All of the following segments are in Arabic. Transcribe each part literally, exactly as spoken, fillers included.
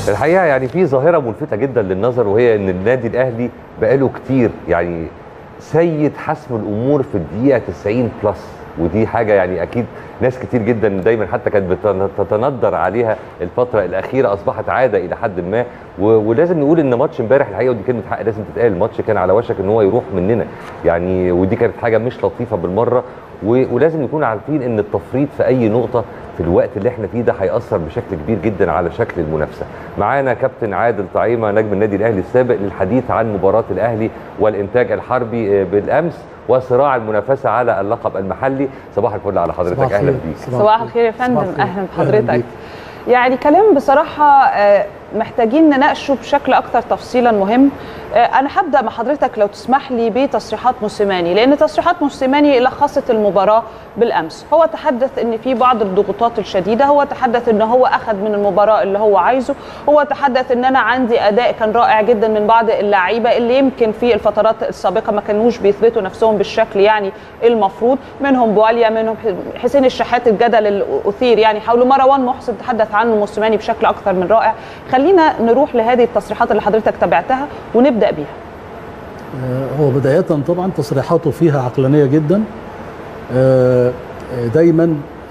الحقيقه يعني في ظاهره ملفته جدا للنظر، وهي ان النادي الاهلي بقاله كتير يعني سيد حسم الامور في الدقيقه تسعين بلس، ودي حاجه يعني اكيد ناس كتير جدا دايما حتى كانت بتتندر عليها الفتره الاخيره، اصبحت عاده الى حد ما. ولازم نقول ان ماتش امبارح الحقيقه، ودي كلمه حق لازم تتقال، الماتش كان على وشك ان هو يروح مننا يعني، ودي كانت حاجه مش لطيفه بالمره. ولازم نكون عارفين ان التفريط في اي نقطه في الوقت اللي احنا فيه ده هيأثر بشكل كبير جدا على شكل المنافسه. معانا كابتن عادل طعيمه نجم النادي الاهلي السابق للحديث عن مباراه الاهلي والانتاج الحربي بالامس وصراع المنافسه على اللقب المحلي. صباح الفل على حضرتك، اهلا بيك. صباح الخير يا فندم، اهلا بحضرتك. يعني كلام بصراحه محتاجين نناقشه بشكل اكثر تفصيلا مهم. انا هبدا مع حضرتك لو تسمح لي بتصريحات موسيماني، لان تصريحات موسيماني لخصت المباراه بالامس. هو تحدث ان في بعض الضغوطات الشديده، هو تحدث ان هو اخذ من المباراه اللي هو عايزه، هو تحدث ان انا عندي اداء كان رائع جدا من بعض اللعيبه اللي يمكن في الفترات السابقه ما كانوش بيثبتوا نفسهم بالشكل يعني المفروض، منهم بواليا، منهم حسين الشحات، الجدل الاثير يعني حول مروان محسن تحدث عنه موسيماني بشكل اكثر من رائع. خلينا نروح لهذه التصريحات اللي حضرتك تابعتها ونبدا بيها. هو بدايه طبعا تصريحاته فيها عقلانيه جدا، دايما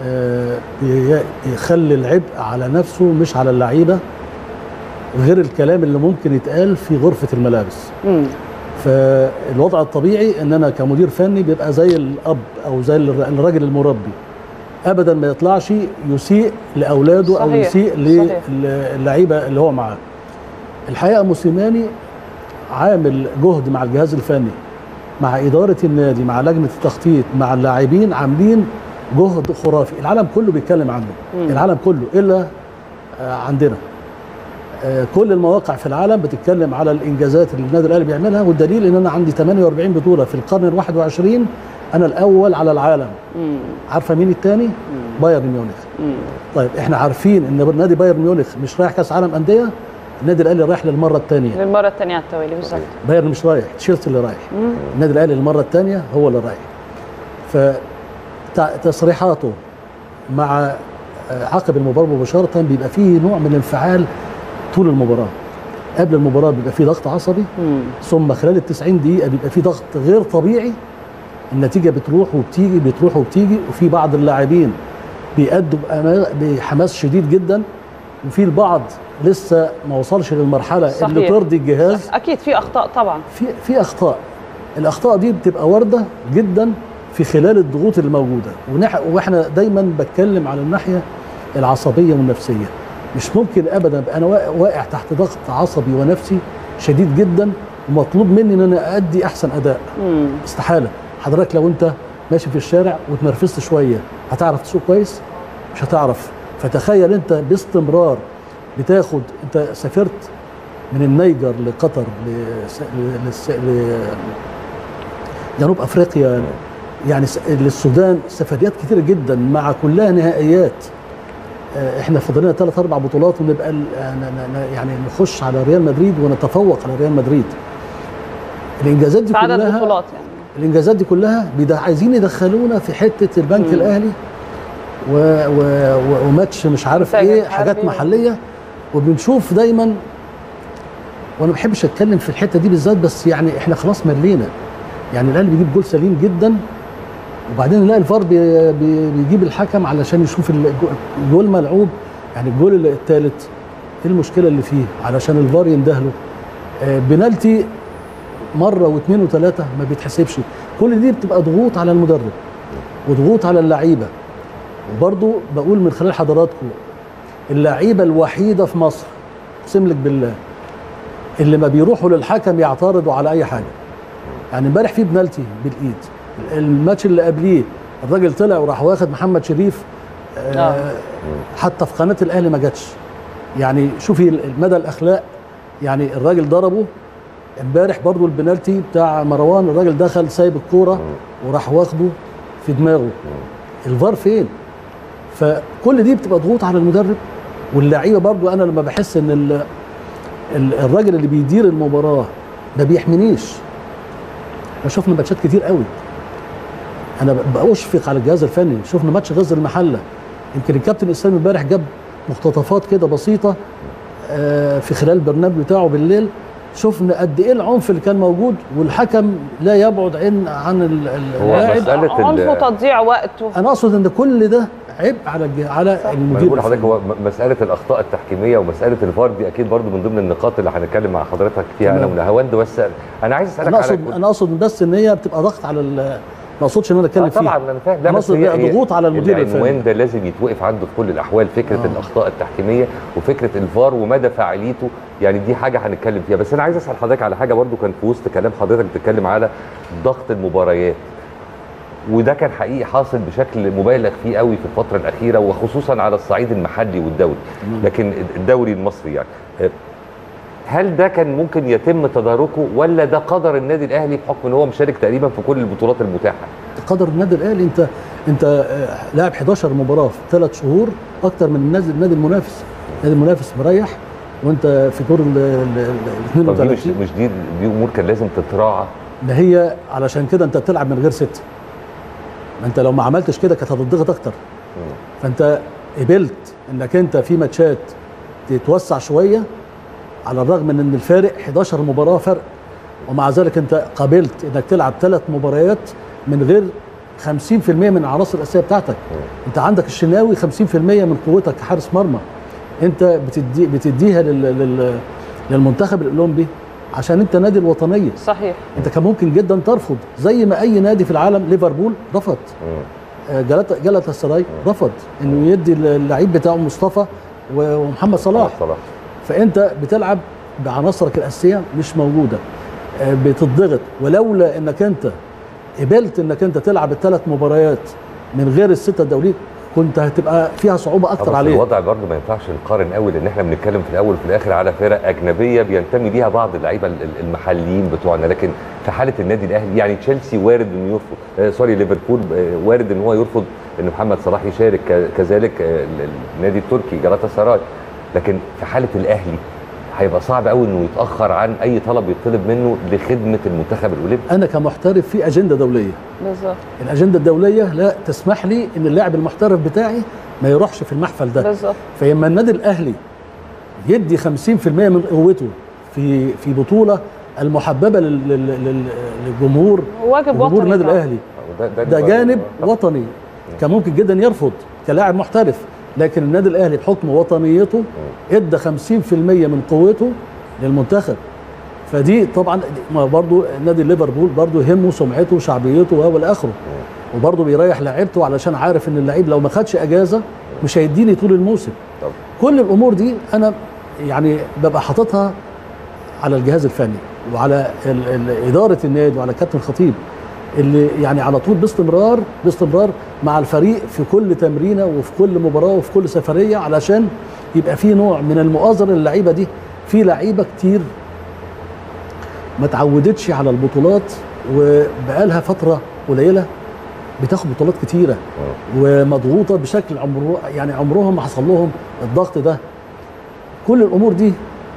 يخلي العبء على نفسه مش على اللعيبه، غير الكلام اللي ممكن يتقال في غرفه الملابس. م. فالوضع الطبيعي ان انا كمدير فني بيبقى زي الاب او زي الراجل المربي، ابدا ما يطلعش يسيء لاولاده. صحيح. او يسيء للعيبه اللي هو معاه. الحقيقه موسيماني عامل جهد مع الجهاز الفني، مع اداره النادي، مع لجنه التخطيط، مع اللاعبين، عاملين جهد خرافي. العالم كله بيتكلم عنه. مم. العالم كله الا عندنا. كل المواقع في العالم بتتكلم على الانجازات اللي النادي الاهلي بيعملها، والدليل ان انا عندي ثمانية وأربعين بطوله في القرن الواحد وعشرين، انا الاول على العالم. مم. عارفه مين الثاني؟ بايرن ميونخ. مم. طيب احنا عارفين ان نادي بايرن ميونخ مش رايح كاس عالم انديه، النادي الاهلي رايح للمره الثانيه. للمره الثانيه على التوالي بالظبط. بايرن مش رايح، تشيلسي اللي رايح. مم. النادي الاهلي للمره الثانيه هو اللي رايح. فتصريحاته مع عقب المباراه مباشره بيبقى فيه نوع من الانفعال طول المباراه. قبل المباراه بيبقى فيه ضغط عصبي، مم. ثم خلال التسعين دقيقه بيبقى فيه ضغط غير طبيعي. النتيجه بتروح وبتيجي بتروح وبتيجي، وفي بعض اللاعبين بيأدوا بحماس شديد جدا، وفي البعض لسه ما وصلش للمرحله صحيح. اللي ترضي الجهاز. اكيد في اخطاء طبعا، في في اخطاء. الاخطاء دي بتبقى وارده جدا في خلال الضغوط اللي موجوده، واحنا دايما بتكلم على الناحيه العصبيه والنفسيه. مش ممكن ابدا انا واقع تحت ضغط عصبي ونفسي شديد جدا ومطلوب مني ان انا ادي احسن اداء. مم. استحاله. حضرتك لو انت ماشي في الشارع وتنرفزت شويه هتعرف تسوق كويس؟ مش هتعرف. فتخيل انت باستمرار بتاخد، انت سافرت من النيجر لقطر لجنوب افريقيا يعني للسودان، سفريات كتيره جدا مع كلها نهائيات. احنا فاضلنا ثلاث اربع بطولات ونبقى يعني نخش على ريال مدريد ونتفوق على ريال مدريد. الانجازات دي كلها بطولات يعني. الانجازات دي كلها عايزين يدخلونا في حته البنك مم. الاهلي و و و وماتش مش عارف ايه، حاجات محليه. وبنشوف دايما، وانا ما بحبش اتكلم في الحته دي بالذات، بس يعني احنا خلاص ملينا. يعني الاهلي بيجيب جول سليم جدا، وبعدين نلاقي الفار بي بي بيجيب الحكم علشان يشوف الجول ملعوب. يعني الجول الثالث ايه المشكله اللي فيه علشان الفار يندهله؟ آه بنالتي مره واثنين وثلاثه ما بيتحسبش. كل دي بتبقى ضغوط على المدرب وضغوط على اللعيبه. وبرضو بقول من خلال حضراتكم، اللعيبه الوحيده في مصر اقسم لك بالله اللي ما بيروحوا للحكم يعترضوا على اي حاجه. يعني امبارح في بنالتي بالايد، الماتش اللي قبليه الراجل طلع وراح واخد محمد شريف آه حتى في قناه الاهلي ما جاتش. يعني شوفي مدى الاخلاق. يعني الراجل ضربه امبارح برضو البنالتي بتاع مروان، الراجل دخل سايب الكوره وراح واخده في دماغه. الفار فين؟ فكل دي بتبقى ضغوط على المدرب واللعيبه. برضو انا لما بحس ان الراجل اللي بيدير المباراه ما بيحمينيش. احنا شفنا ماتشات كتير قوي، انا بأشفق على الجهاز الفني. شفنا ماتش غزل المحله، يمكن الكابتن اسلام امبارح جاب مقتطفات كده بسيطه في خلال البرنامج بتاعه بالليل شفنا قد ايه العنف اللي كان موجود، والحكم لا يبعد عن عن اللاعب، عنف وتضييع وقته. انا اقصد ان كل ده عبء على على المدير. بقول لحضرتك هو مساله الاخطاء التحكيميه ومساله الفار دي اكيد برضو من ضمن النقاط اللي هنتكلم مع حضرتك فيها انا ونهاوند. بس انا عايز اسالك انا اقصد على انا اقصد بس ان هي بتبقى ضغط على، ما اقصدش ان انا اتكلم فيها. طبعا انا فاهم، لا بس هي ضغوط على المدير الفني. العنوان ده لازم يتوقف عنده في كل الاحوال، فكره آه. الاخطاء التحكيميه وفكره الفار ومدى فاعليته، يعني دي حاجه هنتكلم فيها. بس انا عايز اسال حضرتك على حاجه برضو كان في وسط كلام حضرتك بتتكلم على ضغط المباريات، وده كان حقيقي حاصل بشكل مبالغ فيه قوي في الفتره الاخيره، وخصوصا على الصعيد المحلي والدولي. لكن الدوري المصري يعني هل ده كان ممكن يتم تداركه، ولا ده قدر النادي الاهلي بحكم ان هو مشارك تقريبا في كل البطولات المتاحه؟ قدر النادي الاهلي، انت انت لاعب حداشر مباراه في ثلاث شهور اكتر من النادي النادي المنافس. النادي المنافس مريح وانت في دور ال اثنين وثلاثين. مش دي دي امور كان لازم تتراعى. ما هي علشان كده انت بتلعب من غير ست. ما انت لو ما عملتش كده كانت هتضغط اكتر. م. فانت قبلت انك انت في ماتشات تتوسع شويه، على الرغم من ان الفارق حداشر مباراه فرق، ومع ذلك انت قبلت انك تلعب ثلاث مباريات من غير خمسين في المية من العناصر الاساسيه بتاعتك. م. انت عندك الشناوي خمسين في المية من قوتك كحارس مرمى، انت بتدي بتديها لل... لل... للمنتخب الاولمبي عشان انت نادي الوطنيه. صحيح. انت كان ممكن جدا ترفض زي ما اي نادي في العالم. ليفربول رفض، جلطة جلطة السراي رفض انه يدي اللعيب بتاعه مصطفى ومحمد صلاح. صلاح. فانت بتلعب بعناصرك الاساسيه مش موجوده، بتضغط. ولولا انك انت قبلت انك انت تلعب الثلاث مباريات من غير السته الدوليه كنت هتبقى فيها صعوبه اكتر عليك. الوضع برضه ما ينفعش نقارن قوي، لان احنا بنتكلم في الاول وفي الاخر على فرق اجنبيه بينتمي ليها بعض اللعيبه المحليين بتوعنا. لكن في حاله النادي الاهلي يعني تشيلسي وارد انه يرفض، آه سوري ليفربول آه وارد ان هو يرفض ان محمد صلاح يشارك، كذلك آه النادي التركي جلطة سراي. لكن في حاله الاهلي هيبقى صعب قوي انه يتاخر عن اي طلب يطلب منه لخدمه المنتخب الاولمبي. انا كمحترف في اجنده دوليه. بالظبط. الاجنده الدوليه لا تسمح لي ان اللاعب المحترف بتاعي ما يروحش في المحفل ده. بالظبط. فلما النادي الاهلي يدي خمسين في المية من قوته في في بطوله المحببه للجمهور، واجب وطني. جمهور النادي الاهلي ده, ده, ده جانب وطني كان ممكن جدا يرفض كلاعب محترف، لكن النادي الاهلي بحكم وطنيته ادى خمسين في المية من قوته للمنتخب. فدي طبعا برضو نادي ليفربول برضو يهمه سمعته وشعبيته والى اخره، وبرضو بيريح لاعيبته علشان عارف ان اللعيب لو ما خدش اجازه مش هيديني طول الموسم. كل الامور دي انا يعني ببقى حاططها على الجهاز الفني وعلى ال ال اداره النادي وعلى كابتن خطيب اللي يعني على طول باستمرار باستمرار مع الفريق في كل تمرينه وفي كل مباراه وفي كل سفريه، علشان يبقى في نوع من المؤازره للعيبه دي. في لعيبه كتير ما تعودتش على البطولات وبقالها فتره قليله بتاخد بطولات كتيره ومضغوطه بشكل عمره يعني عمرهم ما حصل لهم الضغط ده. كل الامور دي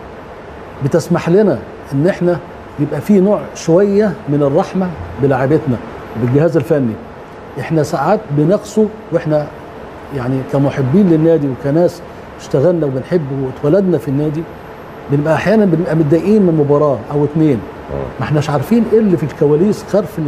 بتسمح لنا ان احنا يبقى في نوع شويه من الرحمه بلاعيبتنا بالجهاز الفني. احنا ساعات بنقصه واحنا يعني كمحبين للنادي وكناس اشتغلنا وبنحبه واتولدنا في النادي، بنبقى احيانا بنبقى متضايقين من مباراه او اتنين ما احناش عارفين ايه اللي في الكواليس خلف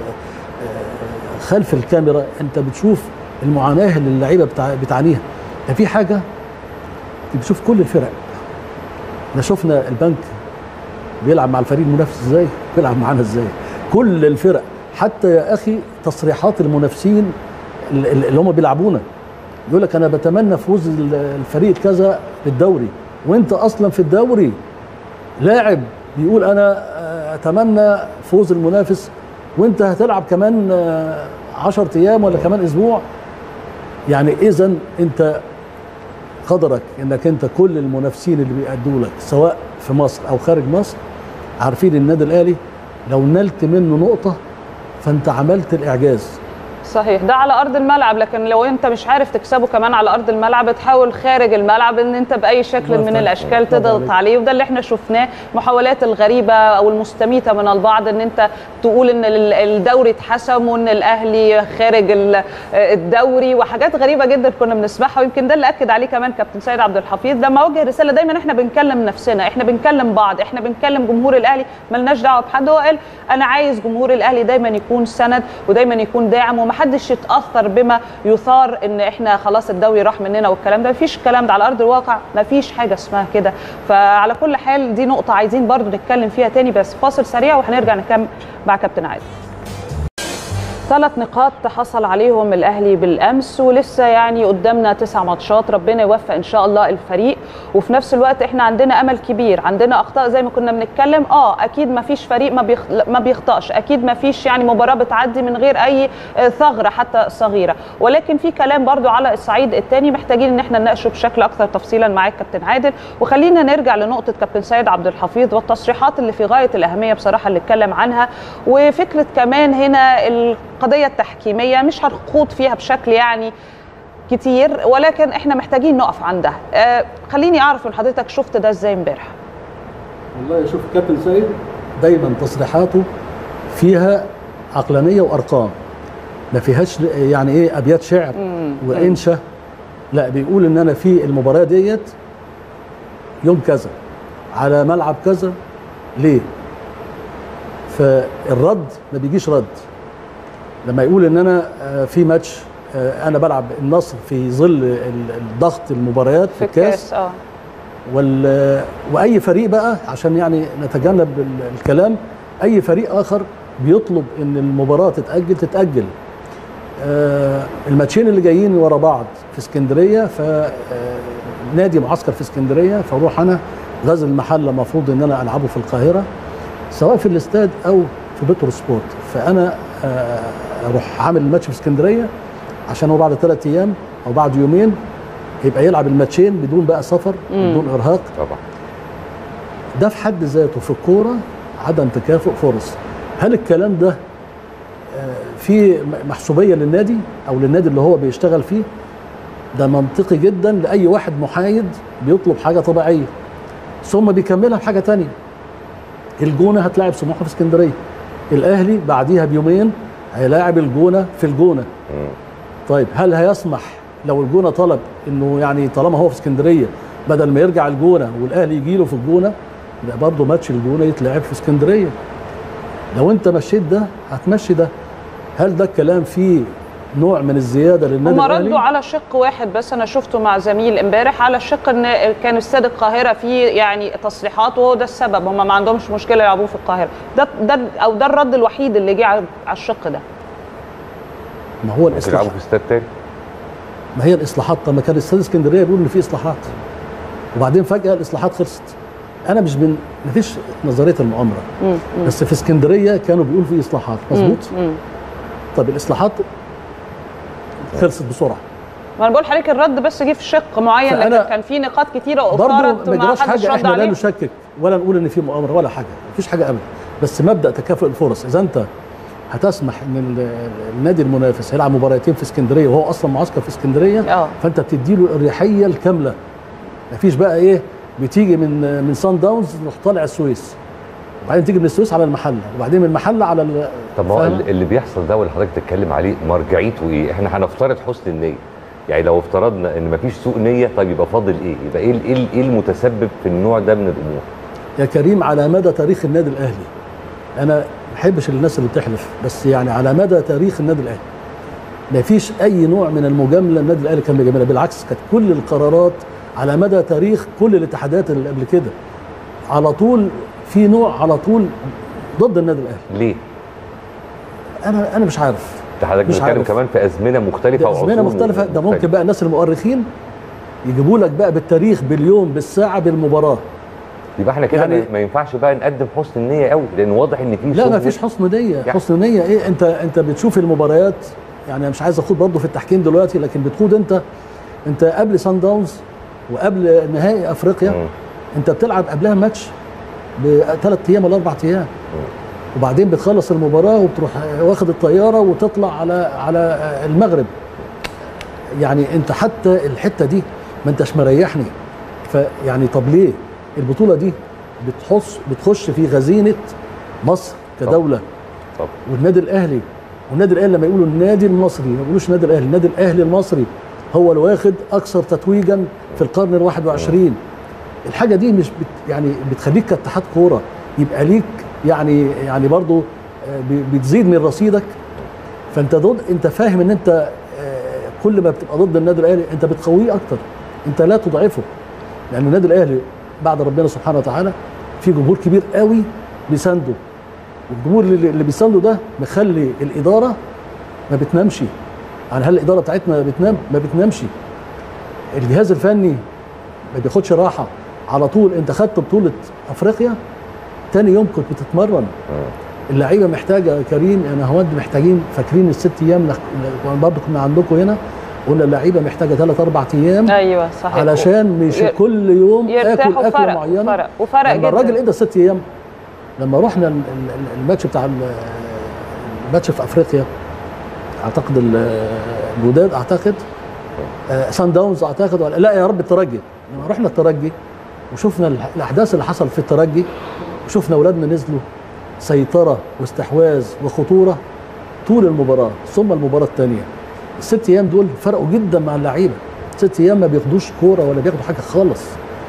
خلف الكاميرا. انت بتشوف المعاناه اللي اللعيبه بتع... بتعانيها. يعني في حاجه بتشوف كل الفرق. احنا شفنا البنك بيلعب مع الفريق المنافس ازاي، بيلعب معانا ازاي. كل الفرق حتى يا اخي تصريحات المنافسين اللي هم بيلعبونا يقول لك انا بتمنى فوز الفريق كذا بالدوري، وانت اصلا في الدوري لاعب بيقول انا اتمنى فوز المنافس وانت هتلعب كمان عشرة ايام ولا كمان اسبوع. يعني اذا انت قدرك انك انت كل المنافسين اللي بيأدوا لك سواء في مصر او خارج مصر عارفين النادي الاهلي لو نلت منه نقطه فانت عملت الاعجاز. صحيح، ده على ارض الملعب، لكن لو انت مش عارف تكسبه كمان على ارض الملعب تحاول خارج الملعب ان انت باي شكل من الاشكال تضغط عليه، وده اللي احنا شفناه. محاولات الغريبه او المستميته من البعض ان انت تقول ان الدوري اتحسم وان الاهلي خارج الدوري، وحاجات غريبه جدا كنا بنسمعها، ويمكن ده اللي اكد عليه كمان كابتن سيد عبد الحفيظ لما وجه رساله. دايما احنا بنكلم نفسنا، احنا بنكلم بعض، احنا بنكلم جمهور الاهلي، ملناش دعوه بحد. هو قال انا عايز جمهور الاهلي دايما يكون سند ودايما يكون داعم، ومحدش يتاثر بما يثار ان احنا خلاص الدوري راح مننا والكلام ده. مفيش الكلام ده على ارض الواقع، مفيش حاجه اسمها كده. فعلى كل حال دي نقطه عايزين برضو نتكلم فيها تاني، بس فاصل سريع وهنرجع نكمل مع كابتن عادل. ثلاث نقاط حصل عليهم الاهلي بالامس، ولسه يعني قدامنا تسع ماتشات، ربنا يوفق ان شاء الله الفريق. وفي نفس الوقت احنا عندنا امل كبير، عندنا اخطاء زي ما كنا بنتكلم. اه اكيد ما فيش فريق ما ما بيخطاش، اكيد ما فيش يعني مباراه بتعدي من غير اي ثغره حتى صغيره، ولكن في كلام برضو على الصعيد الثاني محتاجين ان احنا نناقشه بشكل اكثر تفصيلا معاك كابتن عادل. وخلينا نرجع لنقطه كابتن سيد عبد الحفيظ والتصريحات اللي في غايه الاهميه بصراحه اللي اتكلم عنها، وفكره كمان هنا القضيه التحكيميه مش هنخوض فيها بشكل يعني كتير، ولكن احنا محتاجين نقف عندها. آه خليني اعرف من حضرتك شفت ده ازاي امبارح؟ والله شوف كابتن سيد دايما تصريحاته فيها عقلانيه وارقام، ما فيهاش يعني ايه ابيات شعر وانشا، لا بيقول ان انا في المباراه ديت يوم كذا على ملعب كذا. ليه؟ فالرد ما بيجيش رد لما يقول ان انا في ماتش انا بلعب النصر في ظل الضغط المباريات في الكاس اه وال واي فريق بقى عشان يعني نتجنب الكلام، اي فريق اخر بيطلب ان المباراه تتاجل تتاجل. آه الماتشين اللي جايين ورا بعض في اسكندريه، فنادي معسكر في اسكندريه، فاروح انا غزل المحله المفروض ان انا العبه في القاهره سواء في الاستاد او في بترو سبورت، فانا آه اروح عامل الماتش في اسكندريه عشان هو بعد ثلاث ايام او بعد يومين يبقى يلعب الماتشين بدون بقى سفر بدون ارهاق. طبعا ده في حد ذاته في الكوره عدم تكافؤ فرص. هل الكلام ده في محسوبيه للنادي او للنادي اللي هو بيشتغل فيه؟ ده منطقي جدا لاي واحد محايد بيطلب حاجه طبيعيه. ثم بيكملها بحاجه ثانيه، الجونه هتلاعب سموحه في اسكندريه، الاهلي بعديها بيومين هيلاعب الجونه في الجونه. طيب هل هيسمح لو الجونه طلب انه يعني طالما هو في اسكندريه بدل ما يرجع الجونه والاهلي يجي له في الجونه، يبقى برضه ماتش الجونه يتلعب في اسكندريه؟ لو انت مشيت ده هتمشي ده. هل ده الكلام فيه نوع من الزياده للنادي الاهلي؟ هم ردوا على شق واحد بس انا شفته مع زميل امبارح، على الشق ان كان استاد القاهره فيه يعني تصريحات وهو ده السبب، هم ما عندهمش مشكله يلعبوه في القاهره. ده ده او ده الرد الوحيد اللي جه على الشق ده. ما هو الاصلاحات يلعبوا في استاد تاني، ما هي الاصلاحات. طب ما كان استاد اسكندريه بيقول ان في اصلاحات وبعدين فجاه الاصلاحات خلصت. انا مش من ما فيش نظريه المؤامره، مم. بس في اسكندريه كانوا بيقولوا في اصلاحات مظبوط. طب الاصلاحات خلصت بسرعه. ما انا بقول لحضرتك الرد بس جه في شق معين، لكن كان في نقاط كتيره واثارت ما حدش رد عليها. لا نشكك ولا نقول ان في مؤامره ولا حاجه، مفيش حاجه ابدا، بس مبدا تكافؤ الفرص. اذا انت هتسمح ان النادي المنافس هيلعب مباراتين في اسكندريه وهو اصلا معسكر في اسكندريه، أوه. فانت بتدي له الاريحيه الكامله. مفيش بقى ايه بتيجي من من سان داونز تروح طالع السويس، وبعدين تيجي من السويس على المحله، وبعدين من المحله على ال... طب ما هو اللي بيحصل ده واللي حضرتك بتتكلم عليه مرجعيته ايه؟ احنا هنفترض حسن النيه، يعني لو افترضنا ان مفيش سوء نيه، طيب يبقى فاضل ايه؟ يبقى ايه ايه ايه المتسبب في النوع ده من الامور؟ يا كريم على مدى تاريخ النادي الاهلي، انا ما بحبش الناس اللي بتحلف، بس يعني على مدى تاريخ النادي الاهلي مفيش اي نوع من المجامله النادي الاهلي كان بيجاملها، بالعكس كانت كل القرارات على مدى تاريخ كل الاتحادات اللي قبل كده على طول في نوع على طول ضد النادي الاهلي. ليه؟ انا انا مش عارف. حضرتك بتتكلم كمان في ازمنه مختلفه وعصور ازمنه مختلفه، ده ممكن بقى الناس المؤرخين يجيبوا لك بقى بالتاريخ باليوم بالساعه بالمباراه. يبقى احنا كده يعني ما ينفعش بقى نقدم حسن النيه قوي، لان واضح ان في لا ما فيش حسن نيه. يعني حسن نيه ايه؟ انت انت بتشوف المباريات، يعني مش عايز اخوض برضه في التحكيم دلوقتي، لكن بتخوض انت انت قبل سان داونز وقبل نهائي افريقيا، م. انت بتلعب قبلها ماتش بثلاث ايام ولا اربع ايام. وبعدين بتخلص المباراه وبتروح واخد الطياره وتطلع على على المغرب. يعني انت حتى الحته دي ما انتش مريحني. فيعني طب ليه البطوله دي بتحص بتخش في خزينه مصر كدوله؟ طب. والنادي الاهلي والنادي الاهلي لما يقولوا النادي المصري ما بيقولوش النادي الاهلي، النادي الاهلي المصري هو اللي واخد اكثر تتويجا في القرن الواحد وعشرين. الحاجه دي مش بت يعني بتخليك كاتحاد كوره يبقى ليك يعني يعني برضه بتزيد من رصيدك. فانت ضد، انت فاهم ان انت كل ما بتبقى ضد النادي الاهلي انت بتقويه اكتر، انت لا تضعفه. لان النادي الاهلي بعد ربنا سبحانه وتعالى في جمهور كبير قوي بيسانده، والجمهور اللي بيسانده ده مخلي الاداره ما بتنامش. يعني هل الاداره بتاعتنا بتنام؟ ما بتنامش. الجهاز الفني ما بياخدش راحه، على طول. انت خدت بطوله افريقيا تاني يوم كنت بتتمرن. اللعيبه محتاجه يا كريم، انا هود محتاجين، فاكرين الست ايام برضه كنا عندكم هنا قلنا اللعيبه محتاجه ثلاث اربع ايام. ايوه صحيح، علشان مش ي... كل يوم اكل اكله معينه. فرق وفرق جدا. الراجل ادى ست ايام. لما رحنا الماتش بتاع الماتش في افريقيا اعتقد الوداد، اعتقد سان داونز، اعتقد ولا لا يا رب الترجي. لما رحنا الترجي وشفنا الاحداث اللي حصل في الترجي وشفنا اولادنا نزلوا سيطره واستحواذ وخطوره طول المباراه، ثم المباراه الثانيه. الست ايام دول فرقوا جدا مع اللعيبه. ست ايام ما بياخدوش كوره ولا بياخدوا حاجه خالص.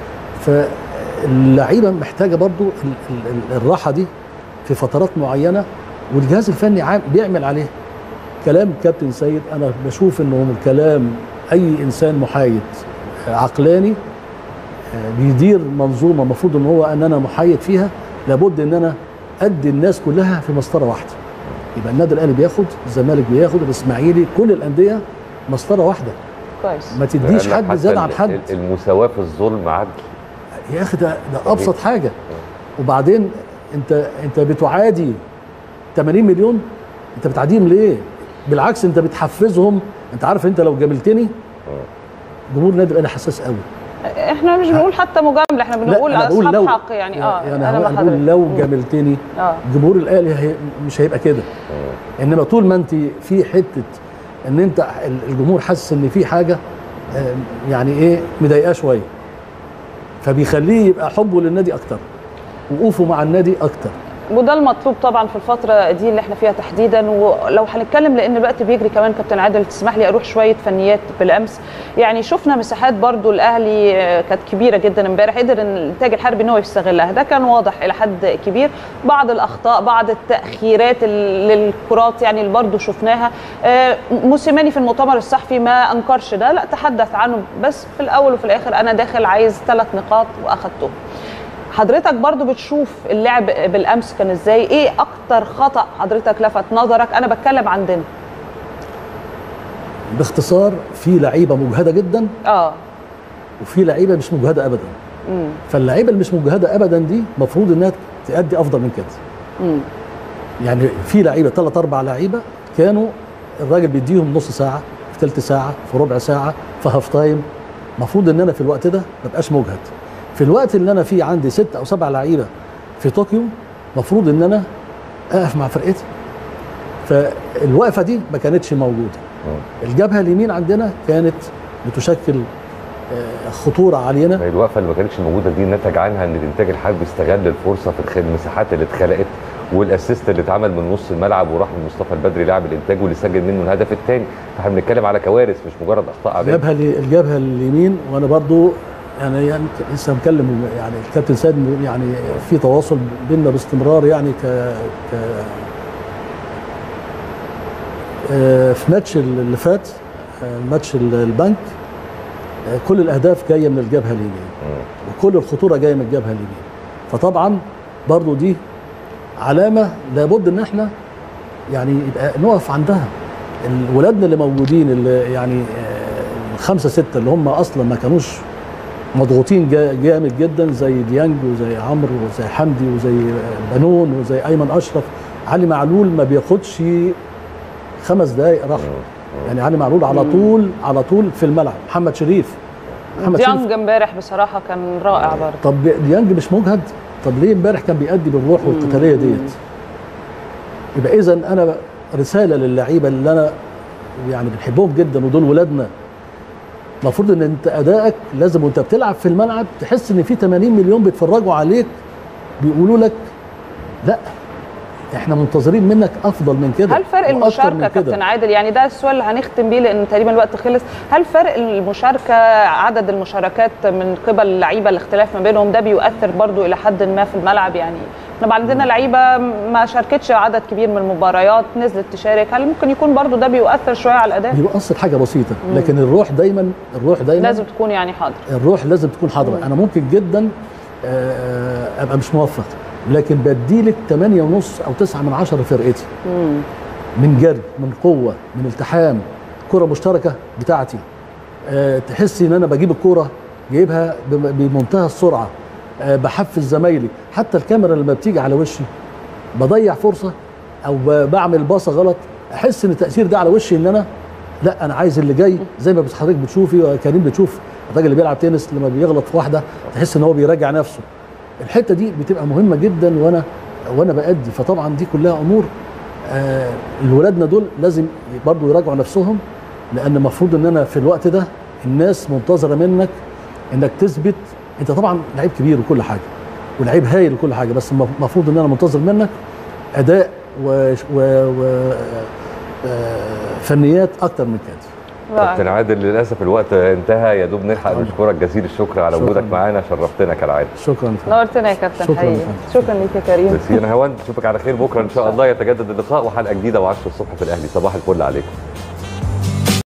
فاللعيبه محتاجه برضو الراحه دي في فترات معينه، والجهاز الفني بيعمل عليه. كلام كابتن سيد انا بشوف انه من كلام اي انسان محايد عقلاني بيدير منظومه المفروض ان هو ان انا محايد فيها، لابد ان انا ادي الناس كلها في مسطره واحده. يبقى النادي الاهلي بياخد، الزمالك بياخد، الاسماعيلي، كل الانديه مسطره واحده. كويس. ما تديش حد زاد عن حد. المساواه في الظلم عدل يا اخي، ده ده ابسط حاجه. وبعدين انت انت بتعادي ثمانين مليون، انت بتعاديهم ليه؟ بالعكس انت بتحفزهم. انت عارف انت لو جاملتني جمهور النادي الاهلي حساس قوي. احنا مش بنقول حتى مجامله، احنا بنقول اصحاب لو حق يعني. اه يعني انا بقول لو جاملتني آه. جمهور الاهلي هي مش هيبقى كده. انما طول ما انت في حته ان انت الجمهور حاسس ان في حاجه يعني ايه مضايقاه شويه، فبيخليه يبقى حبه للنادي اكتر، وقوفه مع النادي اكتر. وده المطلوب طبعا في الفتره دي اللي احنا فيها تحديدا. ولو هنتكلم لان الوقت بيجري كمان كابتن عادل، تسمح لي اروح شويه فنيات بالامس. يعني شفنا مساحات برضو الاهلي كانت كبيره جدا امبارح، قدر ان الانتاج الحربي ان هو يستغلها، ده كان واضح الى حد كبير. بعض الاخطاء، بعض التاخيرات للكرات يعني اللي برضو شفناها. موسيماني في المؤتمر الصحفي ما انكرش ده، لا تحدث عنه، بس في الاول وفي الاخر انا داخل عايز ثلاث نقاط واخدتهم. حضرتك برضو بتشوف اللعب بالامس كان ازاي؟ ايه اكتر خطأ حضرتك لفت نظرك؟ انا بتكلم عندنا باختصار. في لعيبه مجهده جدا اه وفي لعيبه مش مجهده ابدا. امم فاللعيبه اللي مش مجهده ابدا دي المفروض انها تأدي افضل من كده. امم يعني في لعيبه ثلاث اربع لعيبه كانوا الراجل بيديهم نص ساعه، في ثلث ساعه، في ربع ساعه، في هاف تايم. المفروض ان انا في الوقت ده ما ابقاش مجهد. في الوقت اللي انا فيه عندي ست او سبع لعيبه في طوكيو، مفروض ان انا اقف مع فرقتي. فالوقفه دي ما كانتش موجوده. الجبهه اليمين عندنا كانت بتشكل خطوره علينا. الوقفه اللي ما كانتش موجوده دي نتج عنها ان الانتاج الحربي استغل الفرصه في المساحات اللي اتخلقت، والاسيست اللي اتعمل من نص الملعب وراح من مصطفى البدري لاعب الانتاج واللي سجل منه الهدف الثاني. فاحنا بنتكلم على كوارث مش مجرد اخطاء عاديه. الجبهه الجبهه اليمين، وانا برضو يعني يعني لسه مكلم يعني الكابتن سيد، يعني في تواصل بيننا باستمرار يعني ك ك في ماتش اللي فات، ماتش البنك، كل الاهداف جايه من الجبهه اليمين وكل الخطوره جايه من الجبهه اليمين. فطبعا برضو دي علامه لابد ان احنا يعني يبقى نقف عندها. ولادنا اللي موجودين اللي يعني الخمسه سته اللي هم اصلا ما كانوش مضغوطين جامد جدا، زي ديانج وزي عمرو وزي حمدي وزي بنون وزي ايمن اشرف. علي معلول ما بياخدش خمس دقائق راحه، يعني علي معلول على طول على طول في الملعب. محمد شريف محمد ديانج امبارح بصراحه كان رائع برضه. طب ديانج مش مجهد؟ طب ليه امبارح كان بيأدي بالروح والقتاليه ديت؟ يبقى اذا انا رساله للعيبه اللي انا يعني بنحبهم جدا ودول ولادنا، المفروض ان انت ادائك لازم وانت بتلعب في الملعب تحس ان في ثمانين مليون بيتفرجوا عليك بيقولوا لك لا احنا منتظرين منك افضل من كده. هل فرق المشاركه كابتن عادل، يعني ده السؤال اللي هنختم بيه لان تقريبا الوقت خلص، هل فرق المشاركه عدد المشاركات من قبل اللعيبه الاختلاف ما بينهم ده بيؤثر برضو الى حد ما في الملعب؟ يعني احنا عندنا لعيبه ما شاركتش عدد كبير من المباريات نزلت تشارك، هل ممكن يكون برضو ده بيؤثر شويه على الاداء؟ بيؤثر حاجه بسيطه، لكن الروح دايما الروح دايما لازم تكون يعني حاضره، الروح لازم تكون حاضره. انا ممكن جدا ابقى مش موفق لكن بديلك ثمانية ونص او تسعة من عشرة فرقتي مم. من جري، من قوه، من التحام، كره مشتركه بتاعتي، أه تحسي ان انا بجيب الكوره جايبها بمنتهى السرعه، أه بحفز زمايلي، حتى الكاميرا لما بتيجي على وشي بضيع فرصه او بعمل باصه غلط احس ان التاثير ده على وشي ان انا لا انا عايز اللي جاي، زي ما حضرتك بتشوفي وكريم بتشوف الراجل اللي بيلعب تنس لما بيغلط في واحده تحس ان هو بيراجع نفسه. الحته دي بتبقى مهمه جدا وانا وانا بادي، فطبعا دي كلها امور آه الولادنا دول لازم برضو يراجعوا نفسهم، لان المفروض ان انا في الوقت ده الناس منتظره منك انك تثبت. انت طبعا لعيب كبير وكل حاجه ولعيب هايل وكل حاجه، بس المفروض ان انا منتظر منك اداء و, و... و... آه فنيات اكتر من كده. كابتن عادل للاسف الوقت انتهى، يا دوب نلحق نشكرك جزيل الشكر على وجودك معانا، شرفتنا كالعاده. شكرا نورتنا يا كابتن حقيقي. شكرا ليك يا كريم. بس انا هوند اشوفك على خير بكره ان شاء الله، يتجدد اللقاء وحلقه جديده وعشرة الصبح في الاهلي. صباح الفل عليكم.